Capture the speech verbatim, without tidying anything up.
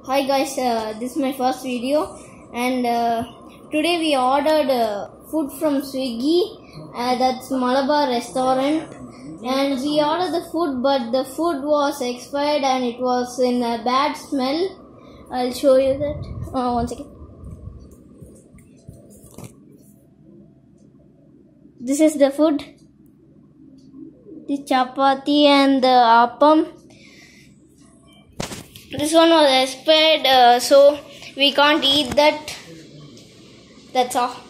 Hi guys, uh, this is my first video, and uh, today we ordered uh, food from Swiggy. Uh, that's Malabar restaurant, and we ordered the food, but the food was expired and it was in a bad smell. I'll show you that. Uh, one second. This is the food. The chapati and the appam. This one was expired, uh, so we can't eat that. That's all.